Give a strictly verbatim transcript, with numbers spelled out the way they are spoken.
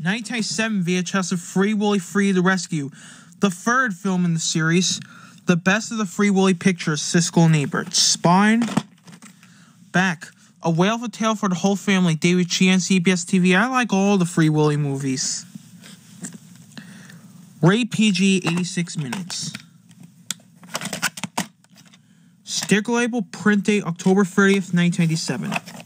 nineteen ninety-seven V H S of Free Willy Free the Rescue, the third film in the series. The best of the Free Willy pictures, Siskel and Ebert. Spine. Back. A Whale of a Tale for the Whole Family, David Sheehan, C B S T V. I like all the Free Willy movies. Rated P G, eighty-six minutes. Sticker label, print date, October thirtieth, nineteen ninety-seven.